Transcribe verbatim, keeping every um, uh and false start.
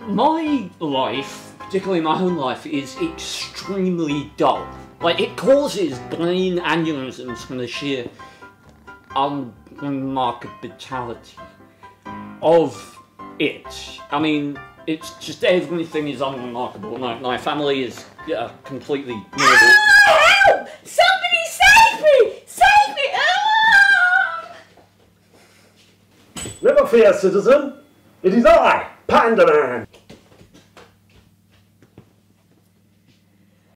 My life, particularly my home life, is extremely dull. Like, it causes brain aneurysms from the sheer unremarkability of it. I mean, it's just everything is unremarkable. My, my family is yeah, completely normal. Help! Somebody save me! Save me! Ah! Never fear, citizen. It is I, Panda Man.